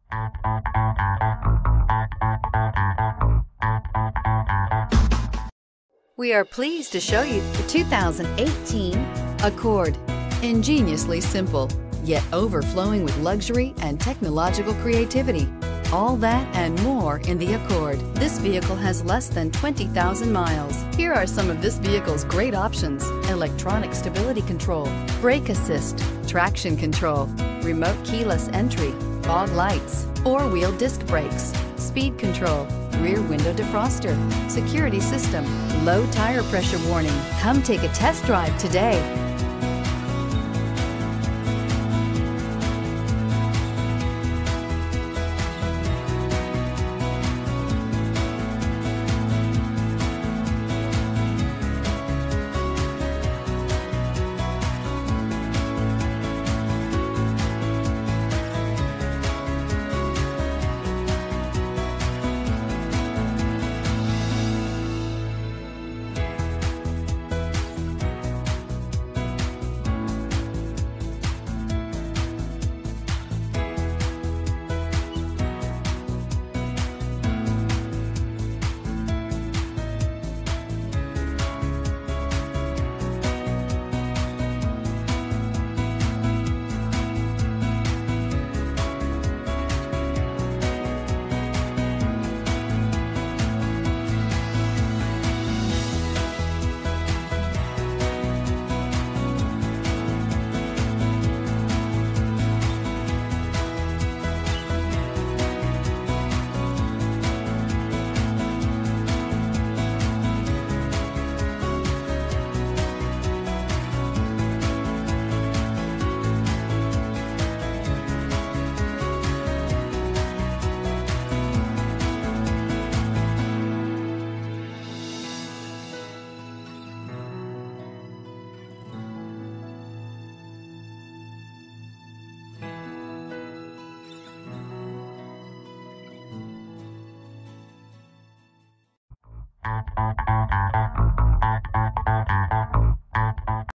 We are pleased to show you the 2018 Accord. Ingeniously simple, yet overflowing with luxury and technological creativity. All that and more in the Accord. This vehicle has less than 20,000 miles. Here are some of this vehicle's great options: electronic stability control, brake assist, traction control, remote keyless entry, fog lights, four-wheel disc brakes, speed control, rear window defroster, security system, low tire pressure warning. Come take a test drive today.